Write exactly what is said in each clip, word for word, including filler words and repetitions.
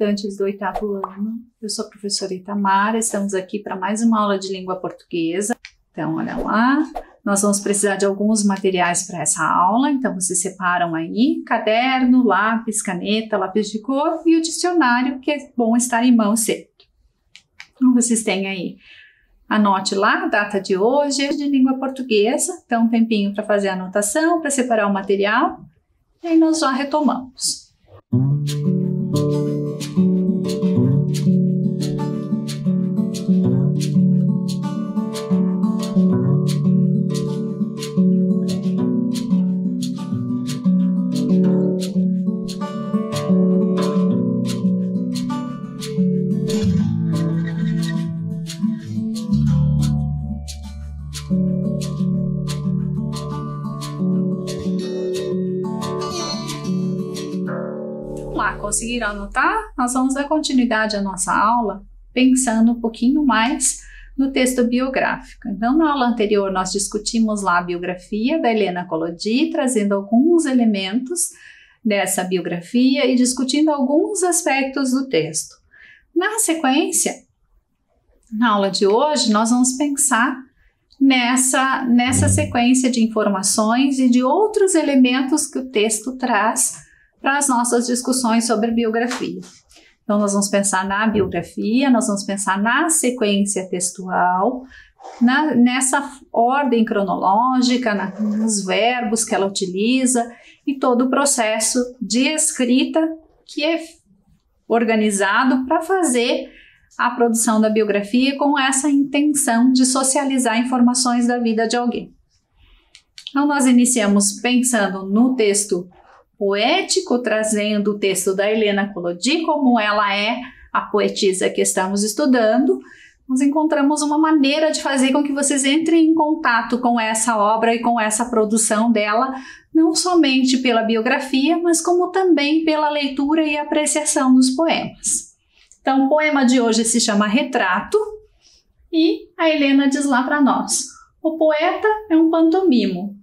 estudantes do oitavo ano. Eu sou a professora Itamara, estamos aqui para mais uma aula de língua portuguesa. Então, olha lá, nós vamos precisar de alguns materiais para essa aula, então vocês separam aí caderno, lápis, caneta, lápis de cor e o dicionário, que é bom estar em mão sempre. Então, vocês têm aí, anote lá a data de hoje, de língua portuguesa, então um tempinho para fazer a anotação, para separar o material, e aí nós já retomamos. Conseguiram anotar? Nós vamos dar continuidade à nossa aula pensando um pouquinho mais no texto biográfico. Então, na aula anterior, nós discutimos lá a biografia da Helena Collodi, trazendo alguns elementos dessa biografia e discutindo alguns aspectos do texto. Na sequência, na aula de hoje, nós vamos pensar nessa, nessa sequência de informações e de outros elementos que o texto traz para as nossas discussões sobre biografia. Então, nós vamos pensar na biografia, nós vamos pensar na sequência textual, na, nessa ordem cronológica, na, nos verbos que ela utiliza e todo o processo de escrita que é organizado para fazer a produção da biografia com essa intenção de socializar informações da vida de alguém. Então, nós iniciamos pensando no texto poético, trazendo o texto da Helena Collodi, como ela é a poetisa que estamos estudando. Nós encontramos uma maneira de fazer com que vocês entrem em contato com essa obra e com essa produção dela, não somente pela biografia, mas como também pela leitura e apreciação dos poemas. Então, o poema de hoje se chama Retrato, e a Helena diz lá para nós: o poeta é um pantomimo,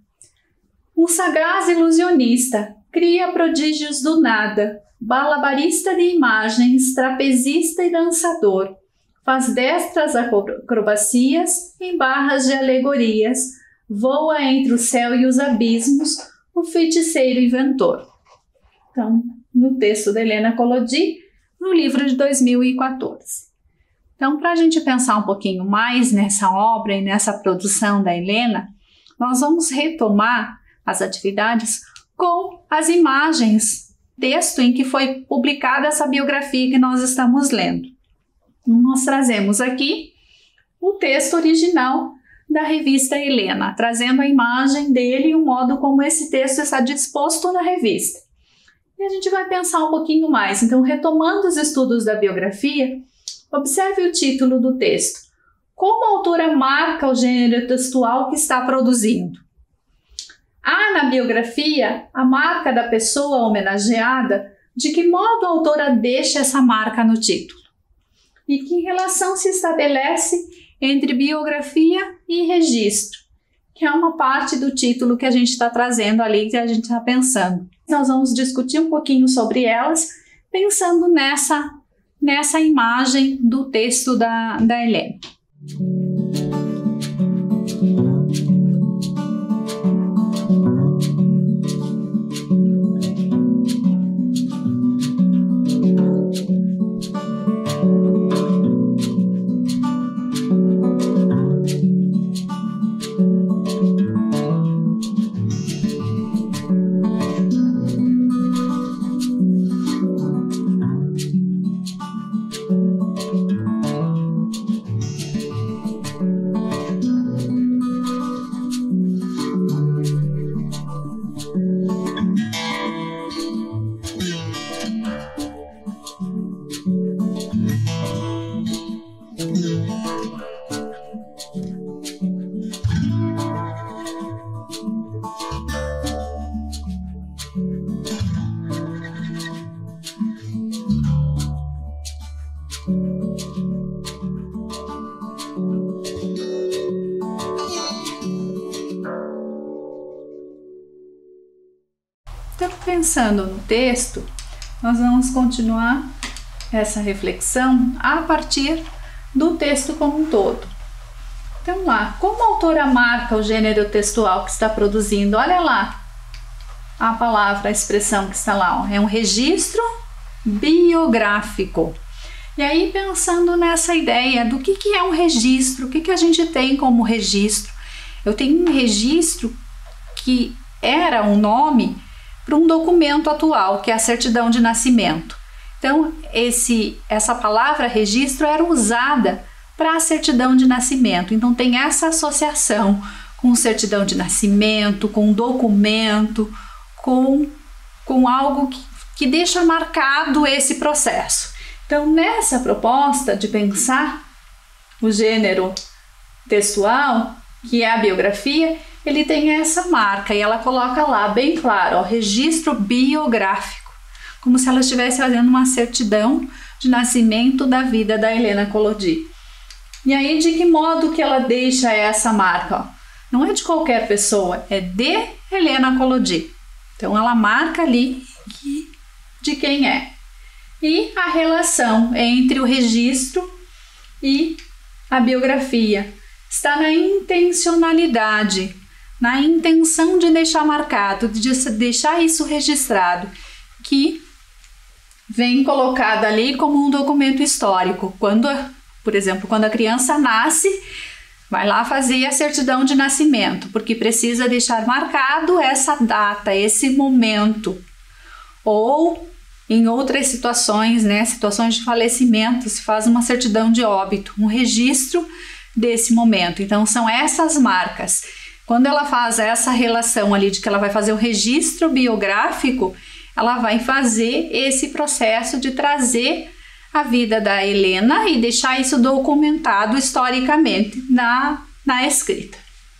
um sagaz ilusionista, cria prodígios do nada, balabarista de imagens, trapezista e dançador, faz destras acrobacias em barras de alegorias, voa entre o céu e os abismos, o feiticeiro inventor. Então, no texto da Helena Collodi, no livro de dois mil e quatorze. Então, para a gente pensar um pouquinho mais nessa obra e nessa produção da Helena, nós vamos retomar as atividades com as imagens, texto em que foi publicada essa biografia que nós estamos lendo. Nós trazemos aqui o texto original da revista Helena, trazendo a imagem dele e o modo como esse texto está disposto na revista. E a gente vai pensar um pouquinho mais. Então, retomando os estudos da biografia, observe o título do texto. Como a autora marca o gênero textual que está produzindo? Há na biografia a marca da pessoa homenageada. De que modo a autora deixa essa marca no título? E que relação se estabelece entre biografia e registro? Que é uma parte do título que a gente está trazendo ali, que a gente está pensando. Nós vamos discutir um pouquinho sobre elas, pensando nessa, nessa imagem do texto da, da Helena. Então, pensando no texto, nós vamos continuar essa reflexão a partir do texto como um todo. Então lá, como a autora marca o gênero textual que está produzindo? Olha lá a palavra, a expressão que está lá, ó, é um registro biográfico. E aí, pensando nessa ideia do que, que é um registro, o que, que a gente tem como registro? Eu tenho um registro que era um nome para um documento atual, que é a certidão de nascimento. Então, esse, essa palavra registro era usada para a certidão de nascimento. Então, tem essa associação com certidão de nascimento, com documento, com, com algo que, que deixa marcado esse processo. Então, nessa proposta de pensar o gênero textual, que é a biografia, ele tem essa marca e ela coloca lá bem claro, ó, registro biográfico, como se ela estivesse fazendo uma certidão de nascimento da vida da Helena Collodi. E aí, de que modo que ela deixa essa marca? Ó? Não é de qualquer pessoa, é de Helena Collodi. Então, ela marca ali que, de quem é. E a relação entre o registro e a biografia está na intencionalidade, na intenção de deixar marcado, de deixar isso registrado, que vem colocada ali como um documento histórico. Quando, por exemplo, quando a criança nasce, vai lá fazer a certidão de nascimento, porque precisa deixar marcado essa data, esse momento. Ou em outras situações, né, situações de falecimento, se faz uma certidão de óbito, um registro desse momento. Então, são essas marcas. Quando ela faz essa relação ali de que ela vai fazer o registro biográfico, ela vai fazer esse processo de trazer a vida da Helena e deixar isso documentado historicamente na, na escrita.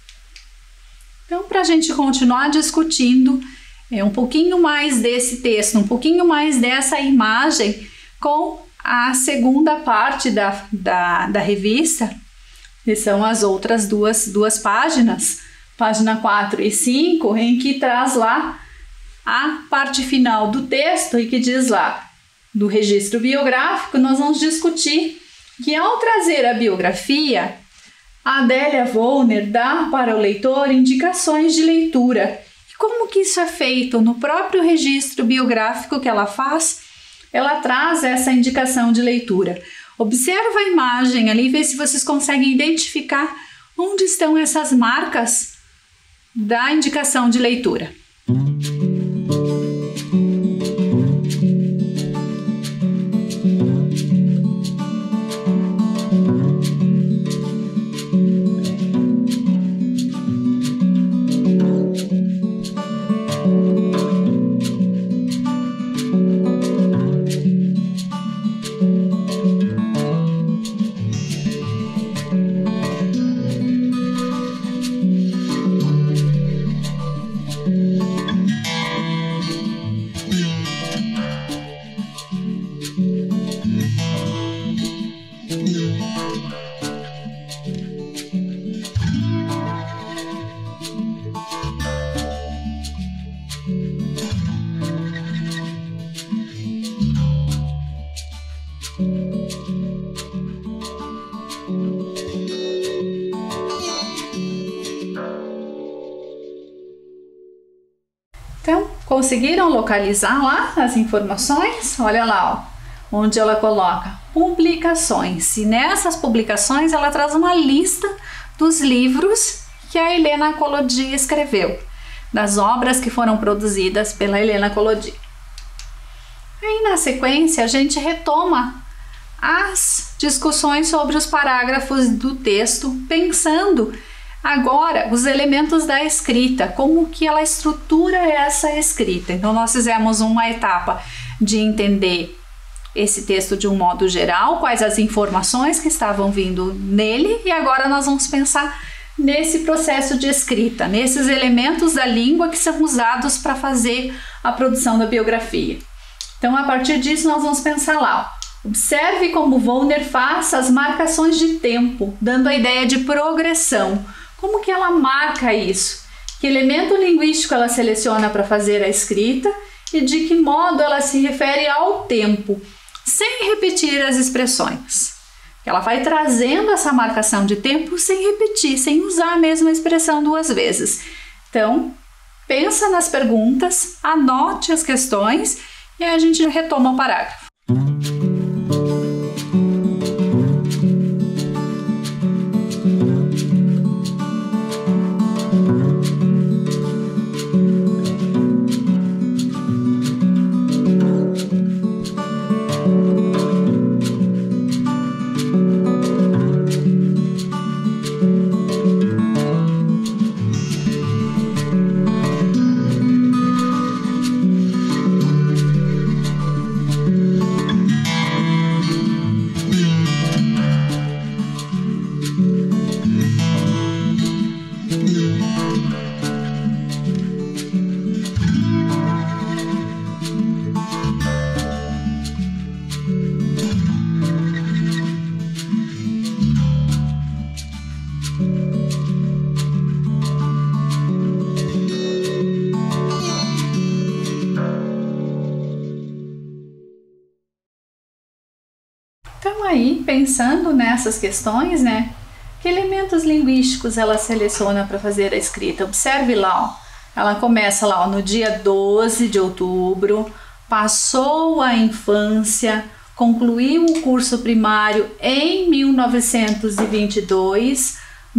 Então, para a gente continuar discutindo é, um pouquinho mais desse texto, um pouquinho mais dessa imagem com a segunda parte da, da, da revista, que são as outras duas, duas páginas, página quatro e cinco, em que traz lá a parte final do texto e que diz lá, do registro biográfico, nós vamos discutir que ao trazer a biografia, a Adélia Wollner dá para o leitor indicações de leitura. E como que isso é feito? No próprio registro biográfico que ela faz, ela traz essa indicação de leitura. Observa a imagem ali, vê se vocês conseguem identificar onde estão essas marcas da indicação de leitura. Então, conseguiram localizar lá as informações? Olha lá, ó, onde ela coloca publicações. E nessas publicações ela traz uma lista dos livros que a Helena Collodi escreveu, das obras que foram produzidas pela Helena Collodi. Aí na sequência a gente retoma as discussões sobre os parágrafos do texto, pensando agora os elementos da escrita, como que ela estrutura essa escrita. Então nós fizemos uma etapa de entender esse texto de um modo geral, quais as informações que estavam vindo nele, e agora nós vamos pensar nesse processo de escrita, nesses elementos da língua que são usados para fazer a produção da biografia. Então a partir disso nós vamos pensar lá, ó, observe como Wollner faz as marcações de tempo, dando a ideia de progressão. Como que ela marca isso? Que elemento linguístico ela seleciona para fazer a escrita e de que modo ela se refere ao tempo? sem repetir as expressões. Ela vai trazendo essa marcação de tempo sem repetir, sem usar a mesma expressão duas vezes. Então, pensa nas perguntas, anote as questões e aí a gente retoma o parágrafo. Então aí, pensando nessas questões, né, que elementos linguísticos ela seleciona para fazer a escrita? Observe lá, ó, ela começa lá, ó, no dia doze de outubro, passou a infância, concluiu o curso primário em mil novecentos e vinte e dois,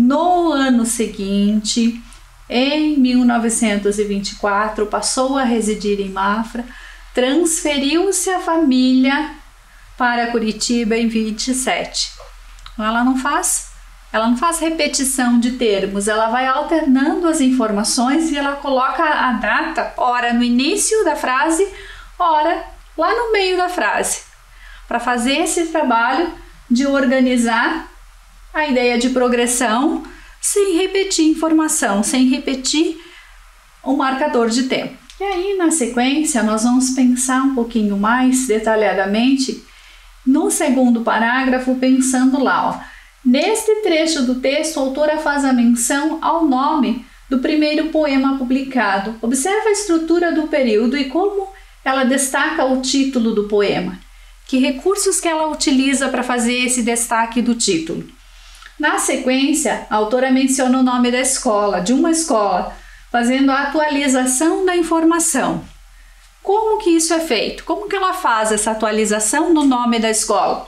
no ano seguinte, em mil novecentos e vinte e quatro, passou a residir em Mafra, transferiu-se a família para Curitiba em vinte e sete. Ela não faz, ela não faz repetição de termos, ela vai alternando as informações e ela coloca a data, ora no início da frase, ora lá no meio da frase, para fazer esse trabalho de organizar a ideia de progressão sem repetir informação, sem repetir o marcador de tempo. E aí, na sequência, nós vamos pensar um pouquinho mais detalhadamente no segundo parágrafo, pensando lá, ó, neste trecho do texto, a autora faz a menção ao nome do primeiro poema publicado. Observa a estrutura do período e como ela destaca o título do poema. Que recursos que ela utiliza para fazer esse destaque do título? Na sequência, a autora menciona o nome da escola, de uma escola, fazendo a atualização da informação. Como que isso é feito? Como que ela faz essa atualização do nome da escola?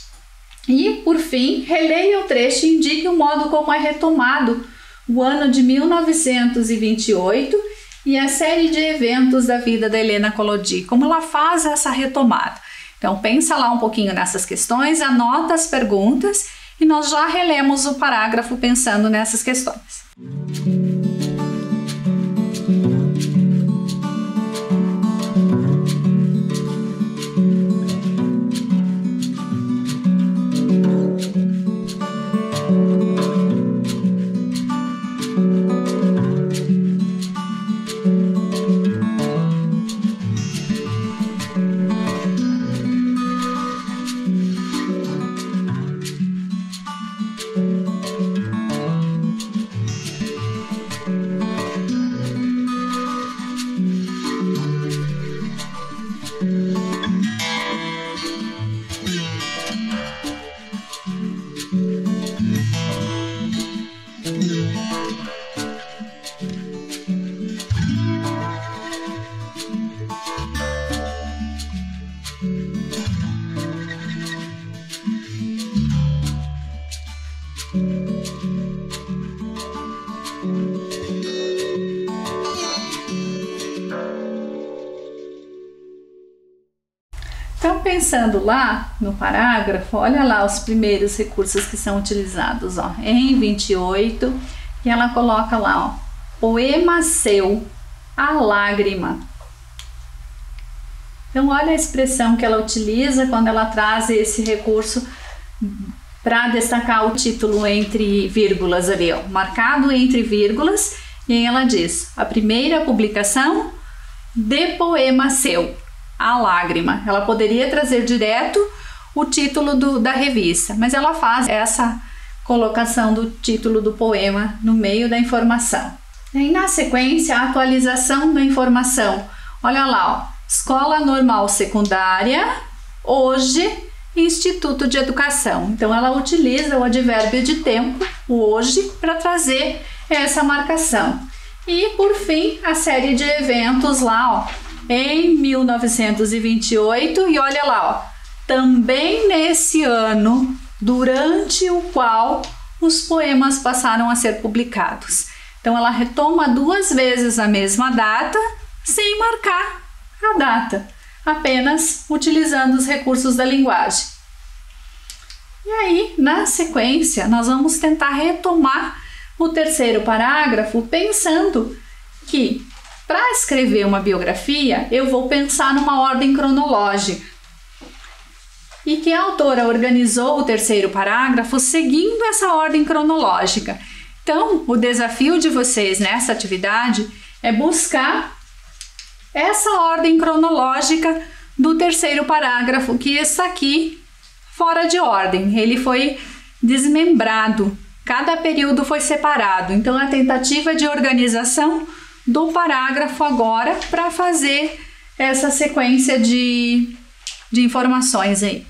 E, por fim, releia o trecho e indique o modo como é retomado o ano de mil novecentos e vinte e oito e a série de eventos da vida da Helena Collodi. Como ela faz essa retomada? Então, pensa lá um pouquinho nessas questões, anota as perguntas e nós já relemos o parágrafo pensando nessas questões. Então, pensando lá no parágrafo, olha lá os primeiros recursos que são utilizados, ó, em vinte e oito, e ela coloca lá, ó, poema seu, a lágrima. Então, olha a expressão que ela utiliza quando ela traz esse recurso para destacar o título entre vírgulas ali, ó, marcado entre vírgulas, e aí ela diz, a primeira publicação de poema seu, a lágrima. Ela poderia trazer direto o título do, da revista, mas ela faz essa colocação do título do poema no meio da informação. E na sequência, a atualização da informação. Olha lá, ó, escola normal secundária, hoje, Instituto de Educação. Então, ela utiliza o advérbio de tempo, o hoje, para trazer essa marcação. E, por fim, a série de eventos lá, ó, em mil novecentos e vinte e oito, e olha lá, ó, também nesse ano, durante o qual os poemas passaram a ser publicados. Então, ela retoma duas vezes a mesma data, sem marcar a data, apenas utilizando os recursos da linguagem. E aí, na sequência, nós vamos tentar retomar o terceiro parágrafo, pensando que, para escrever uma biografia, eu vou pensar numa ordem cronológica. E que a autora organizou o terceiro parágrafo seguindo essa ordem cronológica. Então, o desafio de vocês nessa atividade é buscar essa ordem cronológica do terceiro parágrafo, que está aqui fora de ordem. Ele foi desmembrado, cada período foi separado. Então, a tentativa de organização do parágrafo agora para fazer essa sequência de, de informações aí.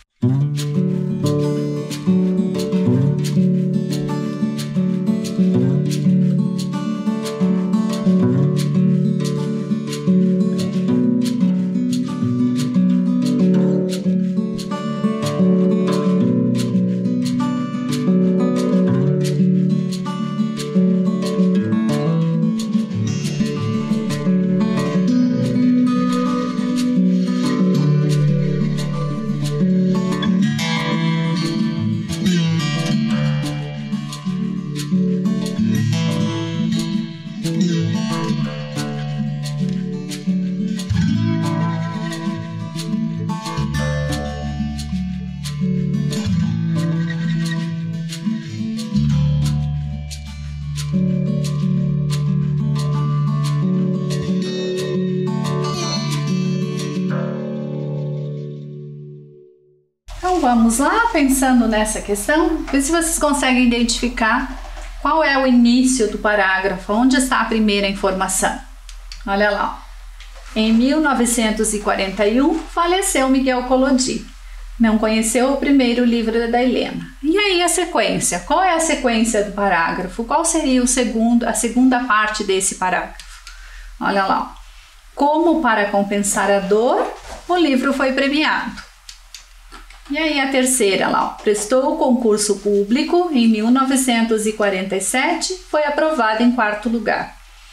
Então vamos lá, pensando nessa questão, ver se vocês conseguem identificar qual é o início do parágrafo, onde está a primeira informação. Olha lá, ó. Em mil novecentos e quarenta e um faleceu Miguel Collodi. Não conheceu o primeiro livro da Helena. E aí a sequência? Qual é a sequência do parágrafo? Qual seria o segundo, a segunda parte desse parágrafo? Olha lá, ó. Como para compensar a dor, o livro foi premiado. E aí a terceira lá, ó, prestou o concurso público em mil novecentos e quarenta e sete, foi aprovado em quarto lugar.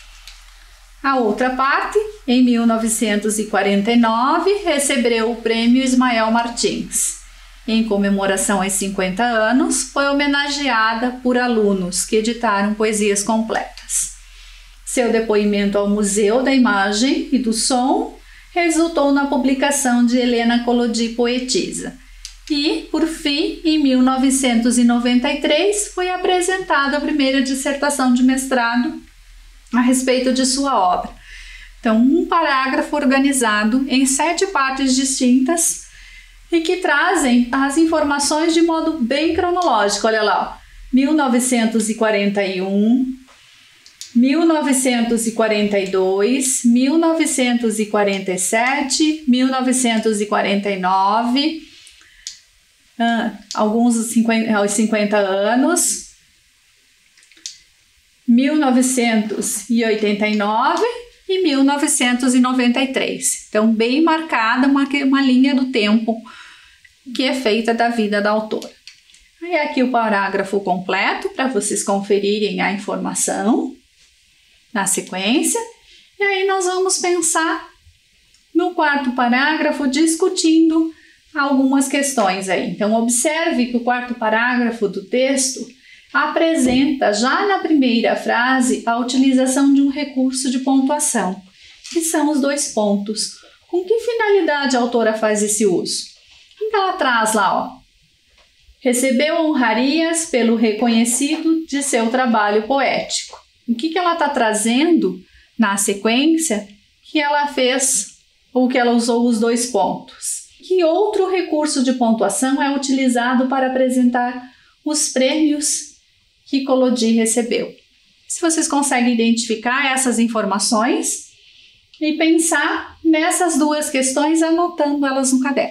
A outra parte, em mil novecentos e quarenta e nove, recebeu o prêmio Ismael Martins. Em comemoração aos cinquenta anos, foi homenageada por alunos que editaram poesias completas. Seu depoimento ao Museu da Imagem e do Som resultou na publicação de Helena Collodi Poetisa. E, por fim, em mil novecentos e noventa e três, foi apresentada a primeira dissertação de mestrado a respeito de sua obra. Então, um parágrafo organizado em sete partes distintas e que trazem as informações de modo bem cronológico. Olha lá, ó, mil novecentos e quarenta e um, mil novecentos e quarenta e dois, mil novecentos e quarenta e sete, mil novecentos e quarenta e nove... Ah, alguns aos cinquenta anos, mil novecentos e oitenta e nove e mil novecentos e noventa e três. Então, bem marcada uma, uma linha do tempo que é feita da vida da autora. E aqui o parágrafo completo para vocês conferirem a informação na sequência. E aí nós vamos pensar no quarto parágrafo discutindo algumas questões aí. Então, observe que o quarto parágrafo do texto apresenta já na primeira frase a utilização de um recurso de pontuação, que são os dois pontos. Com que finalidade a autora faz esse uso? Então, ela traz lá, ó, recebeu honrarias pelo reconhecido de seu trabalho poético. O que, que ela está trazendo na sequência que ela fez, ou que ela usou os dois pontos? Que outro recurso de pontuação é utilizado para apresentar os prêmios que Collodi recebeu? Se vocês conseguem identificar essas informações, e pensar nessas duas questões, anotando elas no caderno.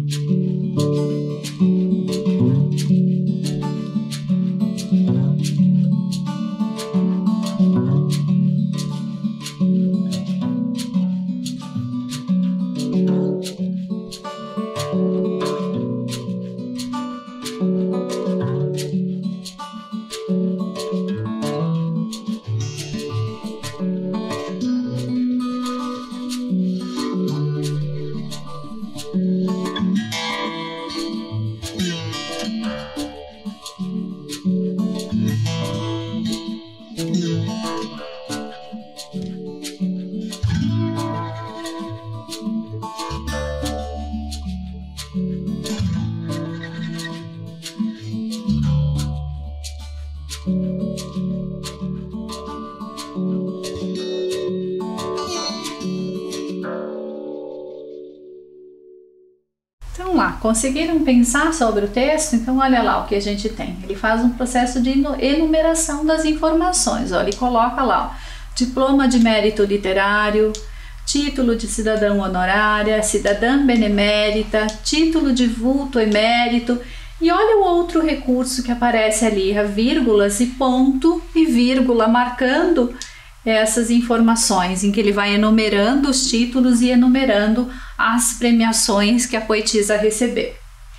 Então lá, conseguiram pensar sobre o texto? Então olha lá o que a gente tem. Ele faz um processo de enumeração das informações. Ó, ele coloca lá, ó, diploma de mérito literário, título de cidadão honorária, cidadã benemérita, título de vulto emérito. E olha o outro recurso que aparece ali, vírgulas e ponto e vírgula, marcando essas informações, em que ele vai enumerando os títulos e enumerando as premiações que a poetisa recebeu.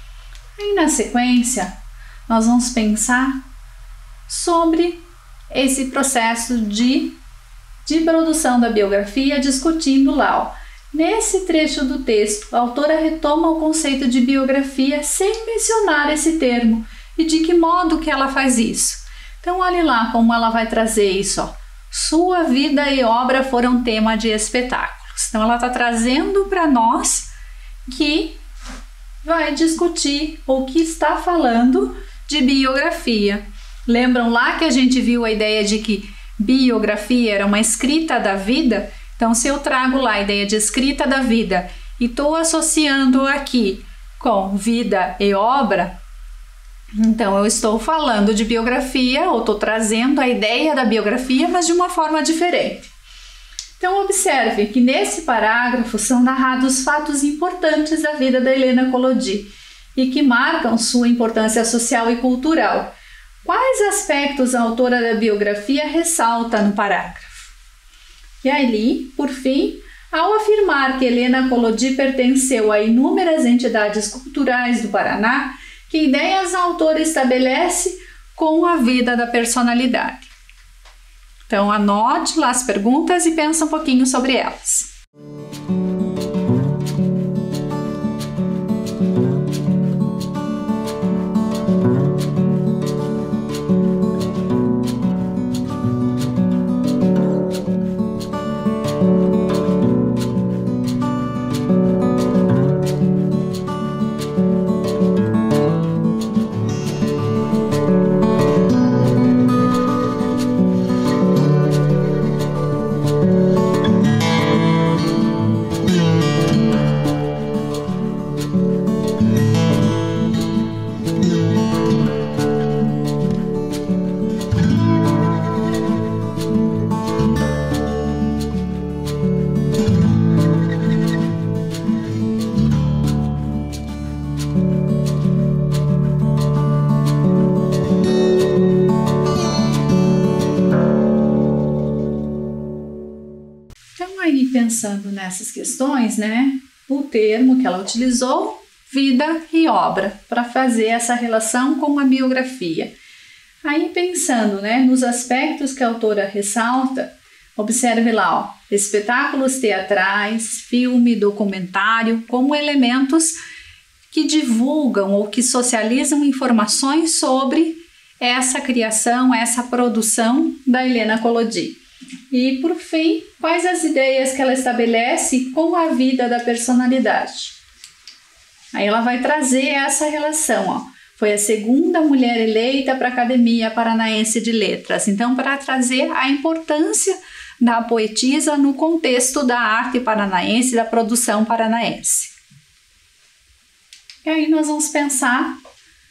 Aí na sequência, nós vamos pensar sobre esse processo de, de produção da biografia, discutindo lá, ó. Nesse trecho do texto, a autora retoma o conceito de biografia sem mencionar esse termo. E de que modo que ela faz isso? Então olhe lá como ela vai trazer isso, ó. Sua vida e obra foram tema de espetáculos. Então ela está trazendo para nós que vai discutir ou que está falando de biografia. Lembram lá que a gente viu a ideia de que biografia era uma escrita da vida? Então se eu trago lá a ideia de escrita da vida e estou associando aqui com vida e obra, então eu estou falando de biografia, ou estou trazendo a ideia da biografia, mas de uma forma diferente. Então observe que nesse parágrafo são narrados fatos importantes da vida da Helena Collodi e que marcam sua importância social e cultural. Quais aspectos a autora da biografia ressalta no parágrafo? E aí, por fim, ao afirmar que Helena Collodi pertenceu a inúmeras entidades culturais do Paraná, que ideias a autora estabelece com a vida da personalidade? Então anote lá as perguntas e pense um pouquinho sobre elas. Pensando nessas questões, né, o termo que ela utilizou, vida e obra, para fazer essa relação com a biografia. Aí pensando, né, nos aspectos que a autora ressalta, observe lá, ó, espetáculos teatrais, filme, documentário, como elementos que divulgam ou que socializam informações sobre essa criação, essa produção da Helena Collodi. E, por fim, quais as ideias que ela estabelece com a vida da personalidade? Aí ela vai trazer essa relação, ó. Foi a segunda mulher eleita para a Academia Paranaense de Letras. Então, para trazer a importância da poetisa no contexto da arte paranaense, da produção paranaense. E aí nós vamos pensar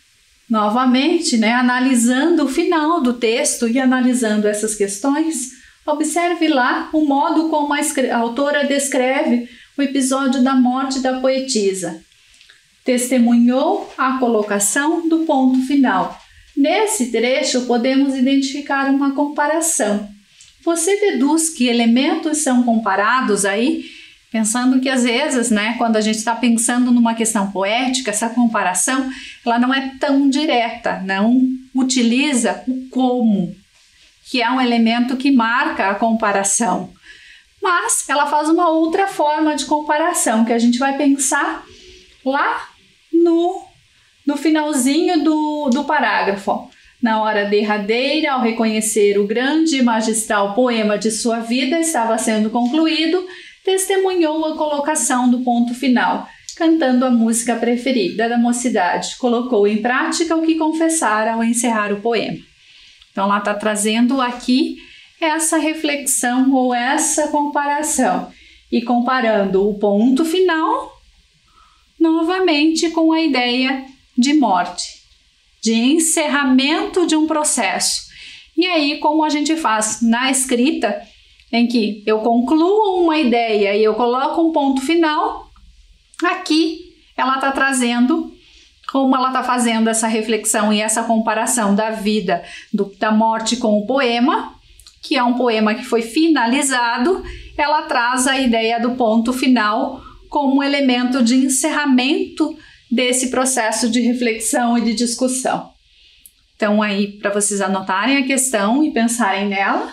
novamente, né, analisando o final do texto e analisando essas questões, Observe lá o modo como a, a autora descreve o episódio da morte da poetisa. Testemunhou a colocação do ponto final. Nesse trecho, podemos identificar uma comparação. Você deduz que elementos são comparados aí, pensando que às vezes, né, quando a gente está pensando numa questão poética, essa comparação ela não é tão direta, não utiliza o como, que é um elemento que marca a comparação. Mas ela faz uma outra forma de comparação, que a gente vai pensar lá no, no finalzinho do, do parágrafo. Na hora derradeira, ao reconhecer o grande e magistral poema de sua vida estava sendo concluído, testemunhou a colocação do ponto final, cantando a música preferida da mocidade. Colocou em prática o que confessara ao encerrar o poema. Então, ela está trazendo aqui essa reflexão ou essa comparação e comparando o ponto final novamente com a ideia de morte, de encerramento de um processo. E aí, como a gente faz na escrita, em que eu concluo uma ideia e eu coloco um ponto final, aqui ela está trazendo, como ela está fazendo essa reflexão e essa comparação da vida, do, da morte com o poema, que é um poema que foi finalizado, ela traz a ideia do ponto final como um elemento de encerramento desse processo de reflexão e de discussão. Então, aí, para vocês anotarem a questão e pensarem nela.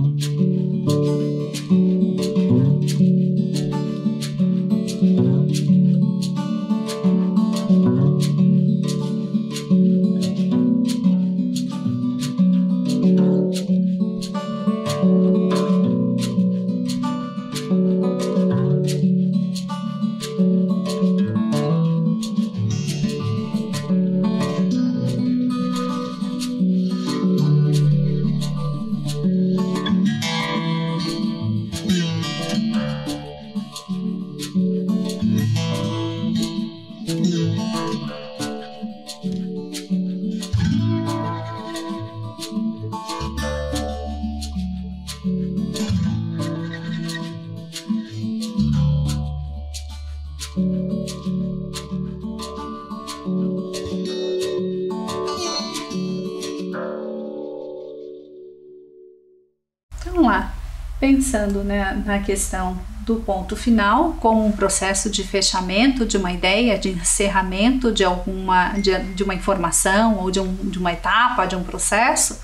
Vamos lá, pensando, né, na questão do ponto final como um processo de fechamento de uma ideia, de encerramento de alguma de, de uma informação ou de, um, de uma etapa, de um processo,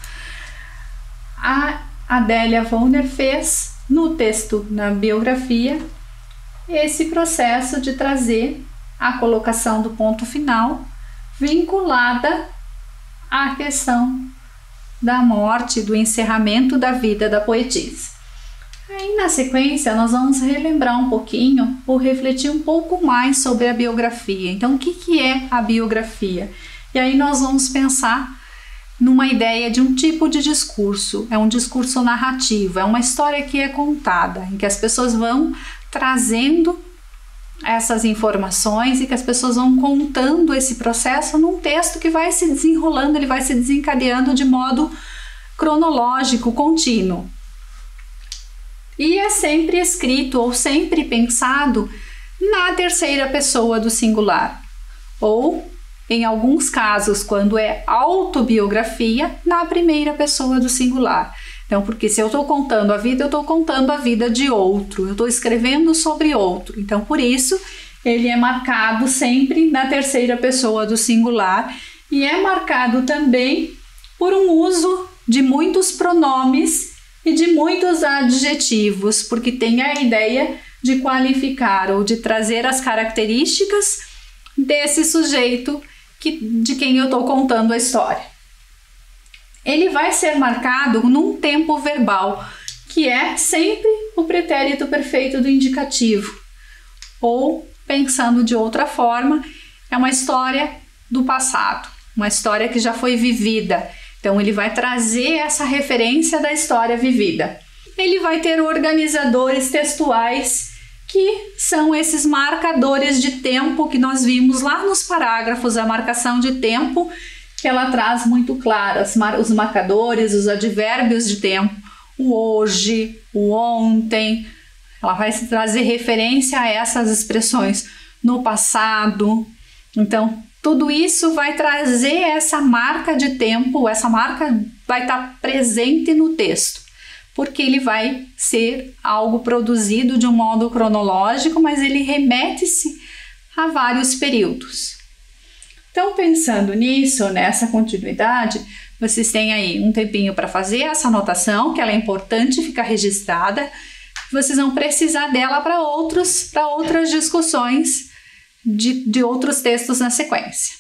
a Adélia Wollner fez no texto, na biografia, esse processo de trazer a colocação do ponto final vinculada à questão da morte, do encerramento da vida da poetisa. Aí, na sequência, nós vamos relembrar um pouquinho ou refletir um pouco mais sobre a biografia. Então, o que, que é a biografia? E aí nós vamos pensar numa ideia de um tipo de discurso. É um discurso narrativo, é uma história que é contada, em que as pessoas vão trazendo essas informações e que as pessoas vão contando esse processo num texto que vai se desenrolando, ele vai se desencadeando de modo cronológico, contínuo. E é sempre escrito ou sempre pensado na terceira pessoa do singular, ou, em alguns casos, quando é autobiografia, na primeira pessoa do singular. Então, porque se eu estou contando a vida, eu estou contando a vida de outro, eu estou escrevendo sobre outro. Então, por isso, ele é marcado sempre na terceira pessoa do singular e é marcado também por um uso de muitos pronomes e de muitos adjetivos, porque tem a ideia de qualificar ou de trazer as características desse sujeito que, de quem eu estou contando a história. Ele vai ser marcado num tempo verbal, que é sempre o pretérito perfeito do indicativo. Ou, pensando de outra forma, é uma história do passado, uma história que já foi vivida. Então, ele vai trazer essa referência da história vivida. Ele vai ter organizadores textuais, que são esses marcadores de tempo que nós vimos lá nos parágrafos, a marcação de tempo, que ela traz muito claras, os marcadores, os advérbios de tempo, o hoje, o ontem. Ela vai trazer referência a essas expressões no passado. Então, tudo isso vai trazer essa marca de tempo, essa marca vai estar presente no texto, porque ele vai ser algo produzido de um modo cronológico, mas ele remete-se a vários períodos. Então, pensando nisso, nessa continuidade, vocês têm aí um tempinho para fazer essa anotação, que ela é importante ficar registrada. Vocês vão precisar dela para outros, para outras discussões de, de outros textos na sequência.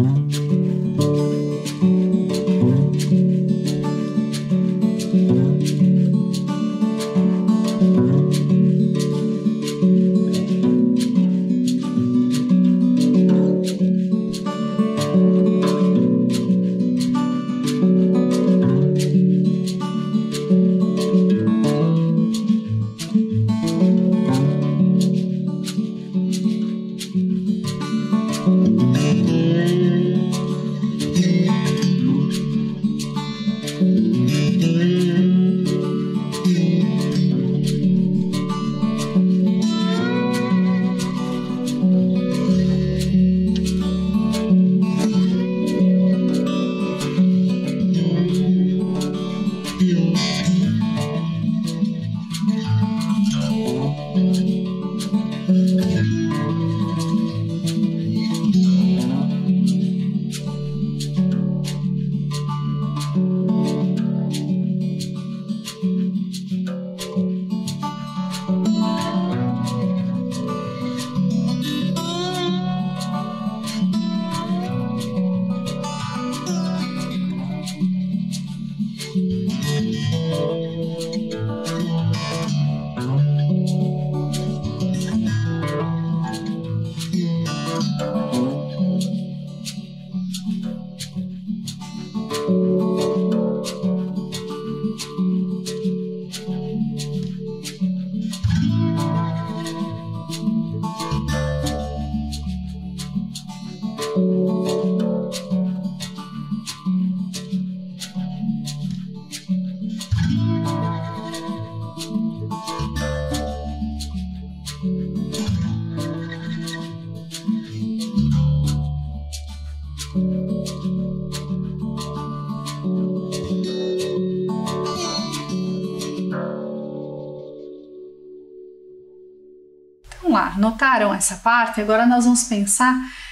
Lá, notaram essa parte? Agora nós vamos pensar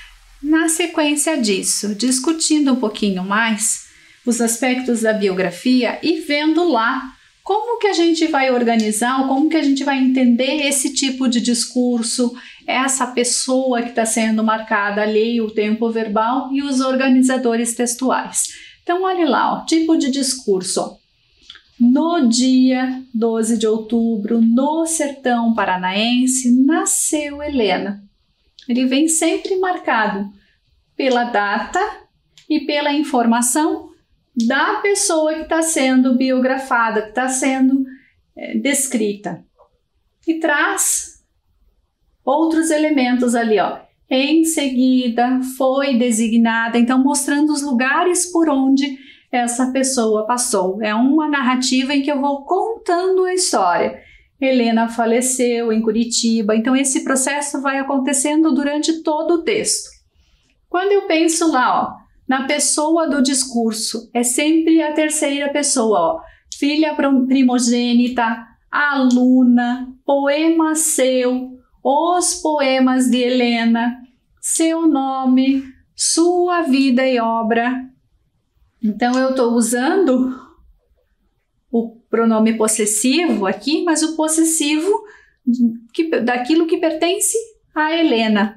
na sequência disso, discutindo um pouquinho mais os aspectos da biografia e vendo lá como que a gente vai organizar, ou como que a gente vai entender esse tipo de discurso, essa pessoa que está sendo marcada ali, o tempo verbal e os organizadores textuais. Então, olha lá, ó, tipo de discurso. Ó. No dia doze de outubro, no sertão paranaense, nasceu Helena. Ele vem sempre marcado pela data e pela informação da pessoa que está sendo biografada, que está sendo é, descrita. E traz outros elementos ali, ó. Em seguida, foi designada, então mostrando os lugares por onde essa pessoa passou. É uma narrativa em que eu vou contando a história. Helena faleceu em Curitiba, então esse processo vai acontecendo durante todo o texto. Quando eu penso lá, ó, na pessoa do discurso, é sempre a terceira pessoa, ó, filha primogênita, aluna, poema seu, os poemas de Helena, seu nome, sua vida e obra. Então, eu estou usando o pronome possessivo aqui, mas o possessivo que, daquilo que pertence a Helena,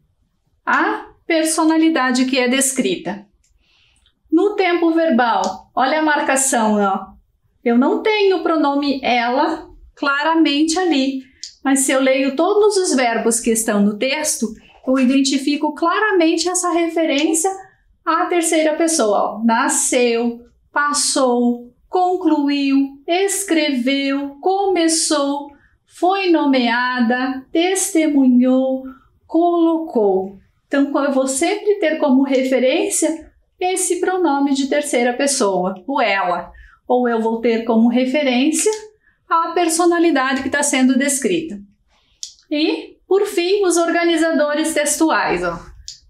a personalidade que é descrita. No tempo verbal, olha a marcação, ó. Eu não tenho o pronome ela claramente ali, mas se eu leio todos os verbos que estão no texto, eu identifico claramente essa referência a terceira pessoa, ó, nasceu, passou, concluiu, escreveu, começou, foi nomeada, testemunhou, colocou. Então, eu vou sempre ter como referência esse pronome de terceira pessoa, o ela. ou eu vou ter como referência a personalidade que está sendo descrita. E, por fim, os organizadores textuais. Ó.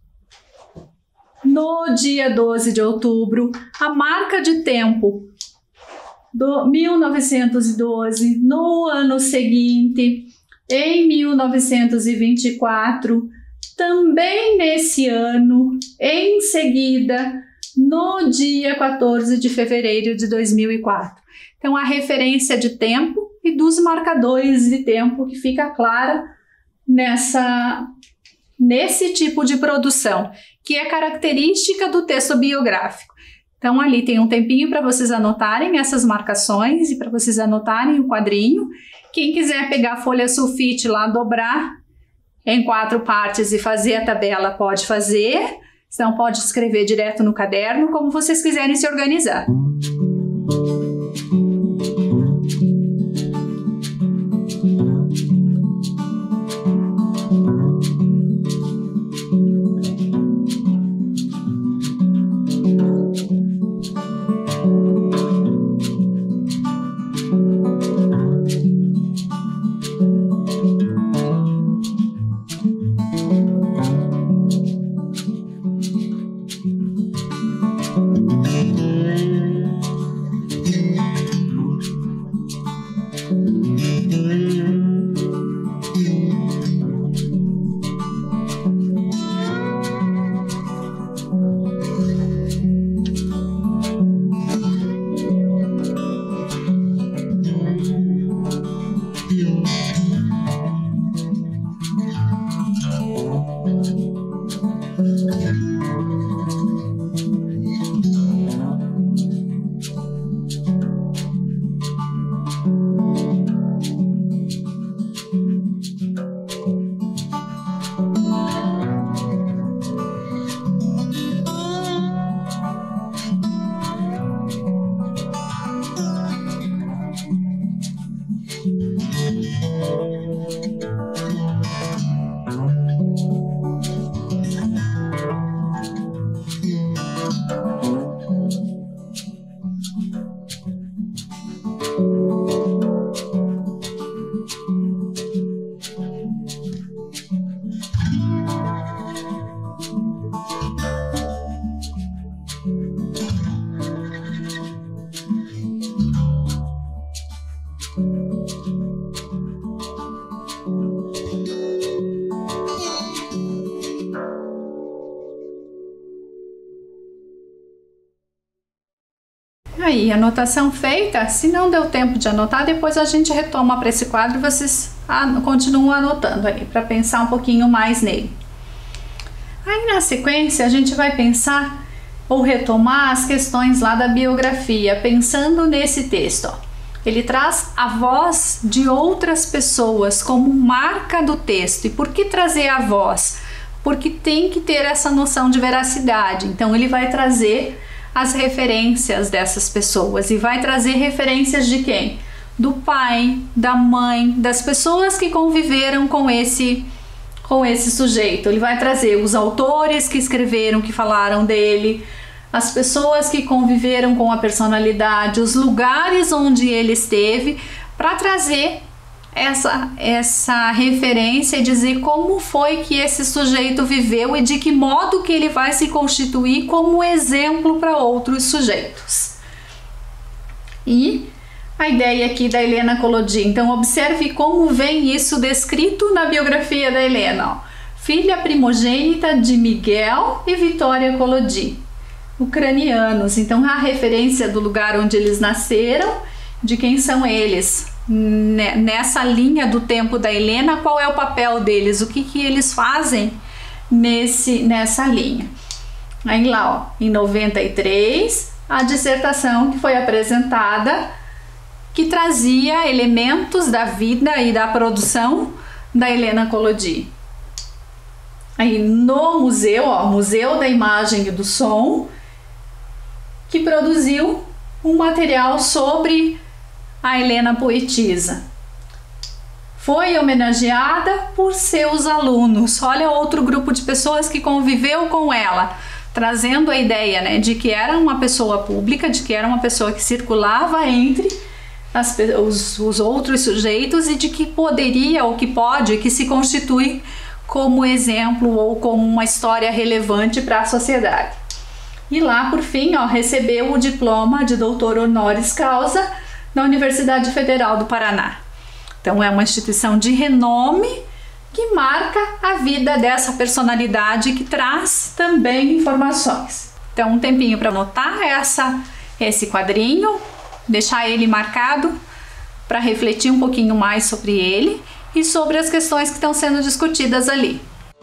No dia doze de outubro, a marca de tempo do mil novecentos e doze, no ano seguinte, em mil novecentos e vinte e quatro, também nesse ano, em seguida, no dia quatorze de fevereiro de dois mil e quatro. Então, a referência de tempo e dos marcadores de tempo que fica clara nessa, nesse tipo de produção, que é característica do texto biográfico. Então, ali tem um tempinho para vocês anotarem essas marcações e para vocês anotarem o quadrinho. Quem quiser pegar a folha sulfite lá, dobrar em quatro partes e fazer a tabela, pode fazer. Senão pode escrever direto no caderno, como vocês quiserem se organizar. Aí, anotação feita. Se não deu tempo de anotar, depois a gente retoma para esse quadro e vocês continuam anotando aí, para pensar um pouquinho mais nele. Aí, na sequência, a gente vai pensar ou retomar as questões lá da biografia, pensando nesse texto. Ó. Ele traz a voz de outras pessoas como marca do texto. E por que trazer a voz? Porque tem que ter essa noção de veracidade. Então, ele vai trazer as referências dessas pessoas. E vai trazer referências de quem? Do pai, da mãe, das pessoas que conviveram com esse, com esse sujeito. Ele vai trazer os autores que escreveram, que falaram dele, as pessoas que conviveram com a personalidade, os lugares onde ele esteve, para trazer essa, essa referência e dizer como foi que esse sujeito viveu e de que modo que ele vai se constituir como exemplo para outros sujeitos. E a ideia aqui da Helena Collodi, então observe como vem isso descrito na biografia da Helena. Ó. Filha primogênita de Miguel e Vitória Collodi, ucranianos. Então a referência do lugar onde eles nasceram, de quem são eles. Nessa linha do tempo da Helena, qual é o papel deles, o que, que eles fazem nesse, nessa linha. Aí lá, ó, em noventa e três, a dissertação que foi apresentada, que trazia elementos da vida e da produção da Helena Collodi. Aí no museu, ó, Museu da Imagem e do Som, que produziu um material sobre a Helena poetisa. Foi homenageada por seus alunos. Olha outro grupo de pessoas que conviveu com ela. trazendo a ideia, né, de que era uma pessoa pública, de que era uma pessoa que circulava entre as, os, os outros sujeitos e de que poderia ou que pode, que se constitui como exemplo ou como uma história relevante para a sociedade. E lá, por fim, ó, recebeu o diploma de doutor honoris causa na Universidade Federal do Paraná. Então é uma instituição de renome que marca a vida dessa personalidade que traz também informações. Então um tempinho para anotar essa, esse quadrinho, deixar ele marcado para refletir um pouquinho mais sobre ele e sobre as questões que estão sendo discutidas ali.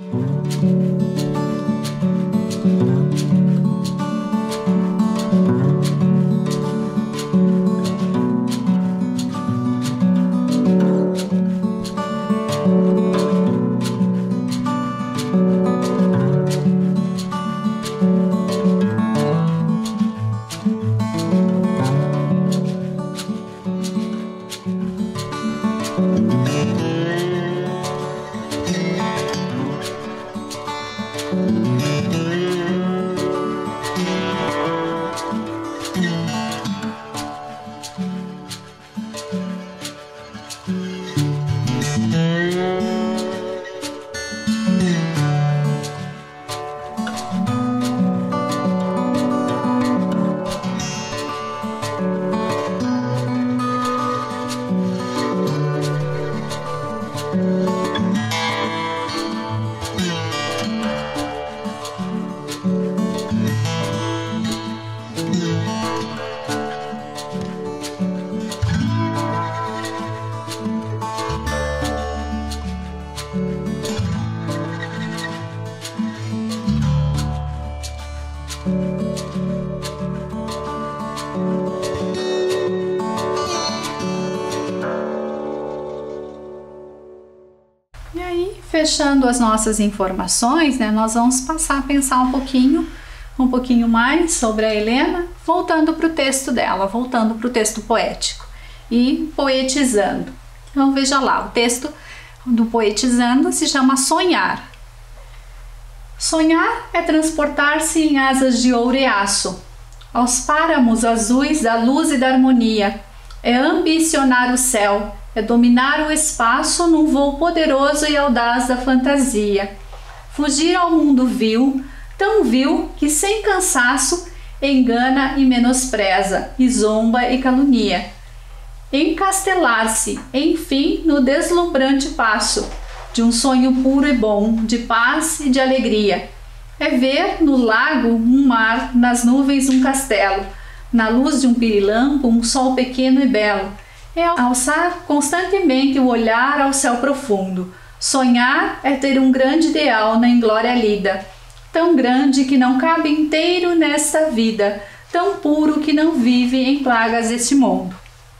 E aí, fechando as nossas informações, né, nós vamos passar a pensar um pouquinho, um pouquinho mais sobre a Helena, voltando para o texto dela, voltando para o texto poético e poetizando. Então veja lá, o texto do Poetizando se chama Sonhar. Sonhar é transportar-se em asas de ouro e aço, aos páramos azuis da luz e da harmonia. É ambicionar o céu, é dominar o espaço num voo poderoso e audaz da fantasia. Fugir ao mundo vil, tão vil que sem cansaço engana e menospreza, e zomba e calunia. Encastelar-se, enfim, no deslumbrante passo de um sonho puro e bom, de paz e de alegria. É ver no lago um mar, nas nuvens um castelo, na luz de um pirilampo um sol pequeno e belo. É alçar constantemente o olhar ao céu profundo. Sonhar é ter um grande ideal na inglória lida, tão grande que não cabe inteiro nesta vida, tão puro que não vive em plagas deste mundo.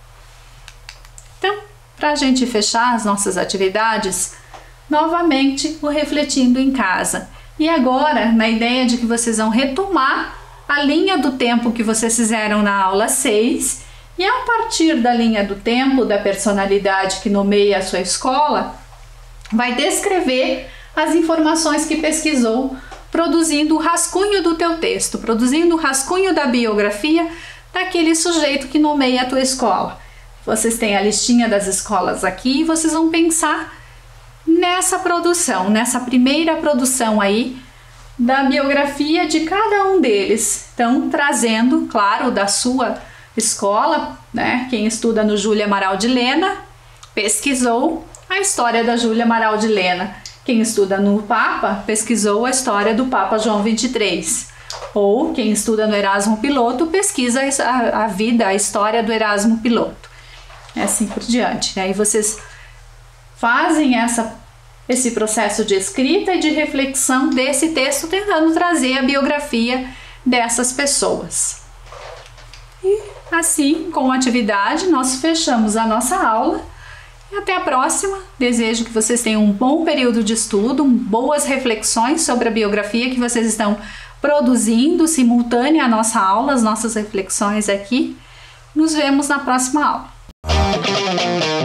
Então, para a gente fechar as nossas atividades, novamente o Refletindo em Casa. E agora, na ideia de que vocês vão retomar a linha do tempo que vocês fizeram na aula seis, e a partir da linha do tempo da personalidade que nomeia a sua escola, vai descrever as informações que pesquisou, produzindo o rascunho do teu texto, produzindo o rascunho da biografia daquele sujeito que nomeia a tua escola. Vocês têm a listinha das escolas aqui e vocês vão pensar nessa produção, nessa primeira produção aí da biografia de cada um deles. Então, trazendo, claro, da sua escola, né? Quem estuda no Júlia Amaral de Lena pesquisou a história da Júlia Amaral de Lena. Quem estuda no Papa pesquisou a história do Papa João vinte e três. Ou quem estuda no Erasmo Piloto pesquisa a, a vida, a história do Erasmo Piloto. É assim por diante. Aí vocês fazem essa, esse processo de escrita e de reflexão desse texto, tentando trazer a biografia dessas pessoas. E assim, com a atividade, nós fechamos a nossa aula. E até a próxima. Desejo que vocês tenham um bom período de estudo, boas reflexões sobre a biografia que vocês estão produzindo simultânea à nossa aula, as nossas reflexões aqui. Nos vemos na próxima aula.